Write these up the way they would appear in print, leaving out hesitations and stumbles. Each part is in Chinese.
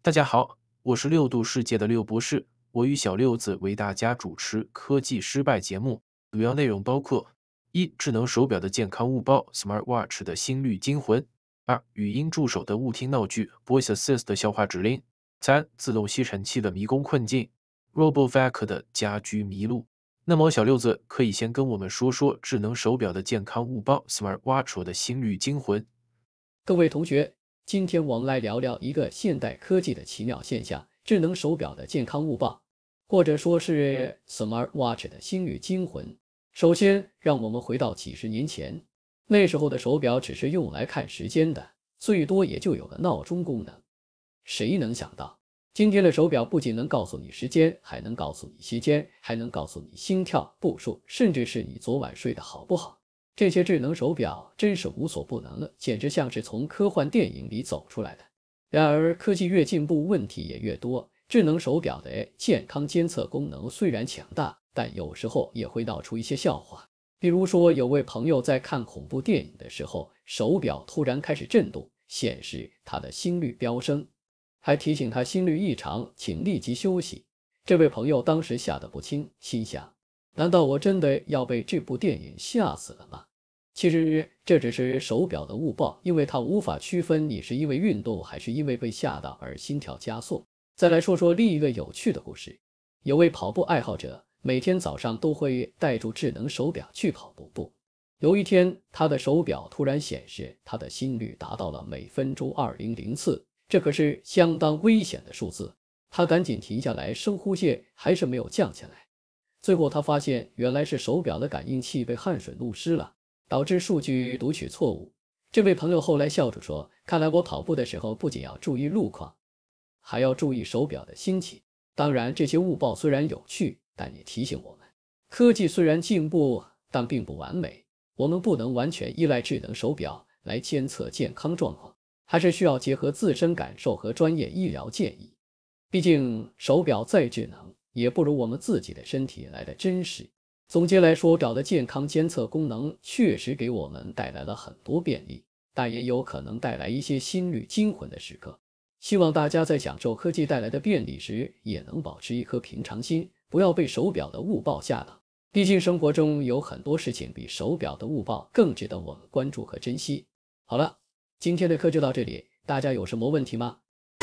大家好，我是六度世界的六博士，我与小六子为大家主持科技失败节目，主要内容包括：一、智能手表的健康误报 （Smart Watch 的心率惊魂）；二、语音助手的误听闹剧 （Voice Assist 的笑话指令）；三、自动吸尘器的迷宫困境 （RoboVac 的家居迷路）。那么，小六子可以先跟我们说说智能手表的健康误报 （Smart Watch 的心率惊魂）。 各位同学，今天我们来聊聊一个现代科技的奇妙现象——智能手表的健康误报，或者说是 Smart Watch 的心率惊魂。首先，让我们回到几十年前，那时候的手表只是用来看时间的，最多也就有个闹钟功能。谁能想到，今天的手表不仅能告诉你时间，还能告诉你时间，还能告诉你心跳、步数，甚至是你昨晚睡得好不好。这些智能手表真是无所不能了，简直像是从科幻电影里走出来的。然而，科技越进步，问题也越多。智能手表的健康监测功能虽然强大，但有时候也会闹出一些笑话。比如说，有位朋友在看恐怖电影的时候，手表突然开始震动，显示他的心率飙升，还提醒他心率异常，请立即休息。这位朋友当时吓得不轻，心想：难道我真的要被这部电影吓死了吗？其实这只是手表的误报，因为它无法区分你是因为运动还是因为被吓到而心跳加速。再来说说另一个有趣的故事，有位跑步爱好者每天早上都会带着智能手表去跑步。有一天，他的手表突然显示他的心率达到了每分钟2000次，这可是相当危险的数字。他赶紧停下来深呼吸，还是没有降下来。最后他发现，原来是手表的感应器被汗水弄湿了，导致数据读取错误。这位朋友后来笑着说：看来我跑步的时候不仅要注意路况，还要注意手表的心情。当然，这些误报虽然有趣，但也提醒我们，科技虽然进步，但并不完美。我们不能完全依赖智能手表来监测健康状况，还是需要结合自身感受和专业医疗建议。毕竟，手表再智能，也不如我们自己的身体来的真实。总结来说，表的健康监测功能确实给我们带来了很多便利，但也有可能带来一些心率惊魂的时刻。希望大家在享受科技带来的便利时，也能保持一颗平常心，不要被手表的误报吓到。毕竟生活中有很多事情比手表的误报更值得我们关注和珍惜。好了，今天的课就到这里，大家有什么问题吗？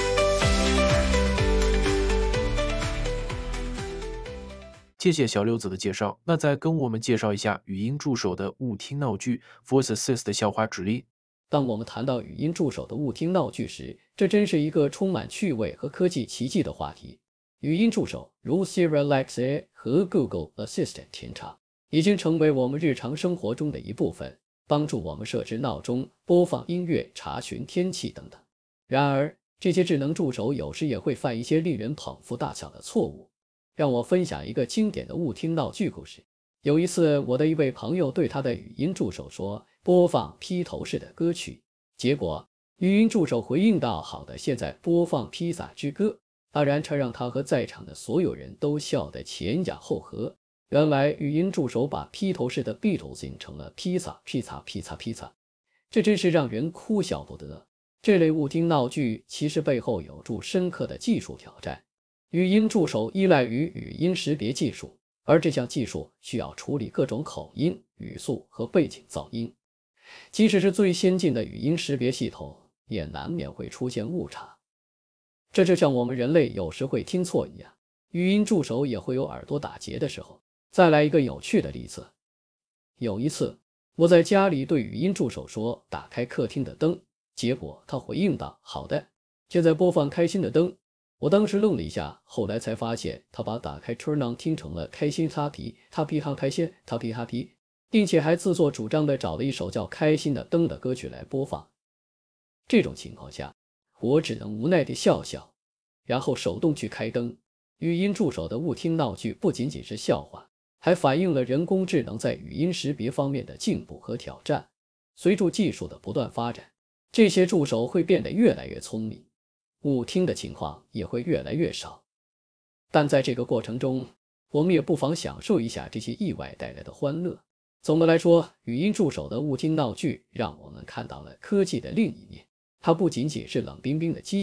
谢谢小六子的介绍，那再跟我们介绍一下语音助手的误听闹剧 （Voice Assist 的笑话指令）。 当我们谈到语音助手的误听闹剧时，这真是一个充满趣味和科技奇迹的话题。语音助手如 Siri Alexa 和 Google Assistant 天茶，已经成为我们日常生活中的一部分，帮助我们设置闹钟、播放音乐、查询天气等等。然而，这些智能助手有时也会犯一些令人捧腹大笑的错误。让我分享一个经典的误听闹剧故事。有一次，我的一位朋友对他的语音助手说：播放披头士的歌曲。结果，语音助手回应道：好的，现在播放《披萨之歌》。当然，这让他和在场的所有人都笑得前仰后合。原来，语音助手把披头士的 Beatles 引成了披萨，披萨，披萨，披萨，这真是让人哭笑不得。这类误听闹剧其实背后有着深刻的技术挑战。语音助手依赖于语音识别技术，而这项技术需要处理各种口音、语速和背景噪音。即使是最先进的语音识别系统，也难免会出现误差。这就像我们人类有时会听错一样，语音助手也会有耳朵打结的时候。再来一个有趣的例子。有一次，我在家里对语音助手说：打开客厅的灯，结果他回应道：好的，现在播放开心的灯。我当时愣了一下，后来才发现他把打开 Turn On 听成了开心哈皮，哈皮哈开心，哈皮哈皮，并且还自作主张地找了一首叫《开心的灯》的歌曲来播放。这种情况下，我只能无奈地笑笑，然后手动去开灯。语音助手的误听闹剧不仅仅是笑话，还反映了人工智能在语音识别方面的进步和挑战。随着技术的不断发展，这些助手会变得越来越聪明，误听的情况也会越来越少。但在这个过程中，我们也不妨享受一下这些意外带来的欢乐。总的来说，语音助手的误听闹剧让我们看到了科技的另一面。它不仅仅是冷冰冰的机器，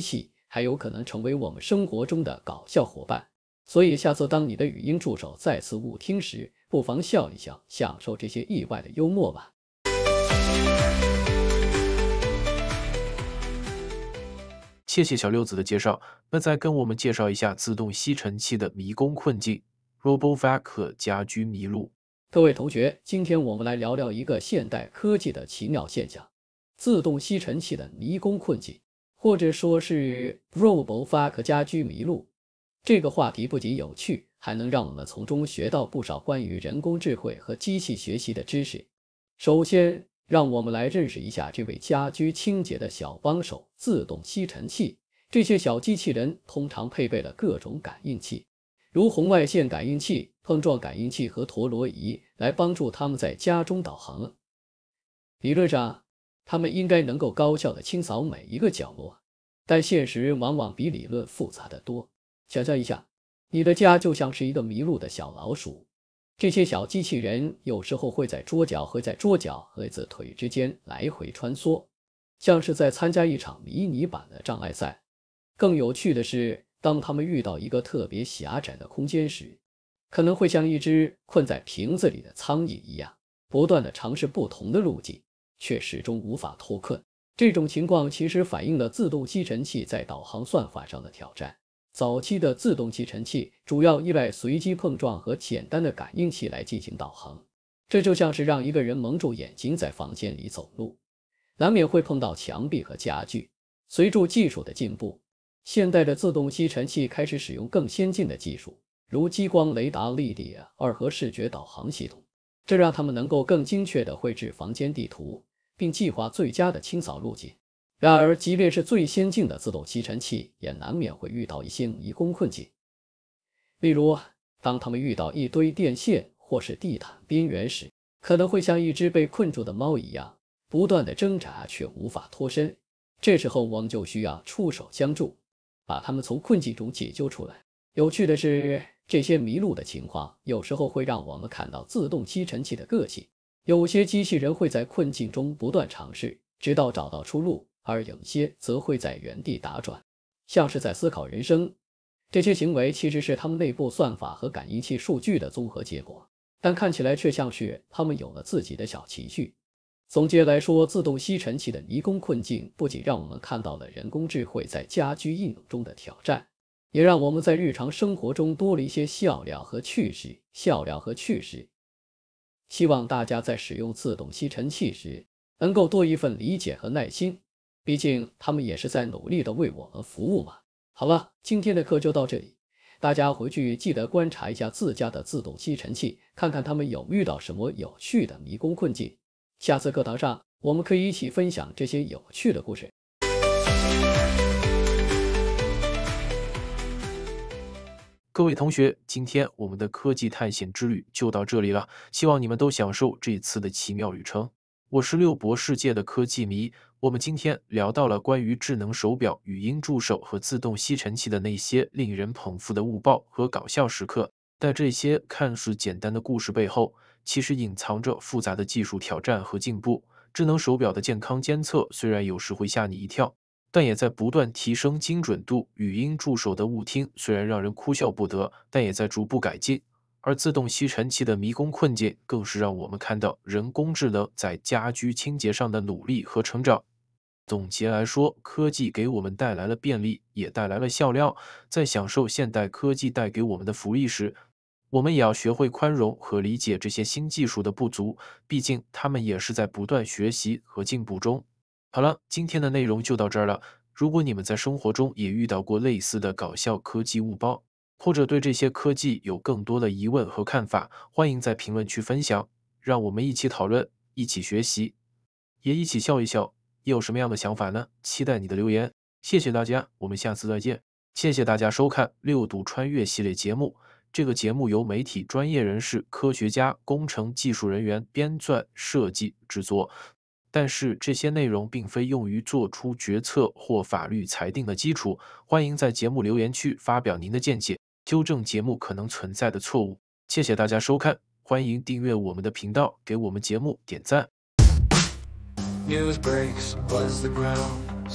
还有可能成为我们生活中的搞笑伙伴。所以下次当你的语音助手再次误听时，不妨笑一笑，享受这些意外的幽默吧。 谢谢小六子的介绍，那再跟我们介绍一下自动吸尘器的迷宫困境 RoboVac 和家居迷路。 各位同学，今天我们来聊聊一个现代科技的奇妙现象——自动吸尘器的迷宫困境，或者说是 RoboVac 家居迷路。这个话题不仅有趣，还能让我们从中学到不少关于人工智慧和机器学习的知识。首先，让我们来认识一下这位家居清洁的小帮手——自动吸尘器。这些小机器人通常配备了各种感应器，如红外线感应器、碰撞感应器和陀螺仪，来帮助他们在家中导航。理论上，他们应该能够高效地清扫每一个角落，但现实往往比理论复杂得多。想象一下，你的家就像是一个迷路的小老鼠，这些小机器人有时候会在桌角和腿之间来回穿梭，像是在参加一场迷你版的障碍赛。更有趣的是，当他们遇到一个特别狭窄的空间时，可能会像一只困在瓶子里的苍蝇一样，不断地尝试不同的路径，却始终无法脱困。这种情况其实反映了自动吸尘器在导航算法上的挑战。早期的自动吸尘器主要依赖随机碰撞和简单的感应器来进行导航，这就像是让一个人蒙住眼睛在房间里走路，难免会碰到墙壁和家具。随着技术的进步，现代的自动吸尘器开始使用更先进的技术，如激光雷达、立体二核视觉导航系统，这让他们能够更精确地绘制房间地图，并计划最佳的清扫路径。然而，即便是最先进的自动吸尘器，也难免会遇到一些迷宫困境。例如，当他们遇到一堆电线或是地毯边缘时，可能会像一只被困住的猫一样，不断地挣扎却无法脱身。这时候，我们就需要出手相助，把他们从困境中解救出来。有趣的是，这些迷路的情况有时候会让我们看到自动吸尘器的个性。有些机器人会在困境中不断尝试，直到找到出路，而有些则会在原地打转，像是在思考人生。这些行为其实是他们内部算法和感应器数据的综合结果，但看起来却像是他们有了自己的小情绪。总结来说，自动吸尘器的迷宫困境不仅让我们看到了人工智慧在家居应用中的挑战，也让我们在日常生活中多了一些笑料和趣事。希望大家在使用自动吸尘器时能够多一份理解和耐心，毕竟他们也是在努力地为我们服务嘛。好了，今天的课就到这里，大家回去记得观察一下自家的自动吸尘器，看看他们有遇到什么有趣的迷宫困境。下次课堂上，我们可以一起分享这些有趣的故事。 各位同学，今天我们的科技探险之旅就到这里了，希望你们都享受这次的奇妙旅程。我是六博世界的科技迷，我们今天聊到了关于智能手表、语音助手和自动吸尘器的那些令人捧腹的误报和搞笑时刻。但这些看似简单的故事背后，其实隐藏着复杂的技术挑战和进步。智能手表的健康监测虽然有时会吓你一跳，但也在不断提升精准度。语音助手的误听虽然让人哭笑不得，但也在逐步改进。而自动吸尘器的迷宫困境，更是让我们看到人工智能在家居清洁上的努力和成长。总结来说，科技给我们带来了便利，也带来了笑料。在享受现代科技带给我们的福利时，我们也要学会宽容和理解这些新技术的不足，毕竟它们也是在不断学习和进步中。好了，今天的内容就到这儿了。如果你们在生活中也遇到过类似的搞笑科技误报，或者对这些科技有更多的疑问和看法，欢迎在评论区分享，让我们一起讨论，一起学习，也一起笑一笑。你有什么样的想法呢？期待你的留言。谢谢大家，我们下次再见。谢谢大家收看六度穿越系列节目。这个节目由媒体专业人士、科学家、工程技术人员编撰、设计、制作。但是这些内容并非用于做出决策或法律裁定的基础。欢迎在节目留言区发表您的见解，纠正节目可能存在的错误。谢谢大家收看，欢迎订阅我们的频道，给我们节目点赞。 News breaks, buzz the ground.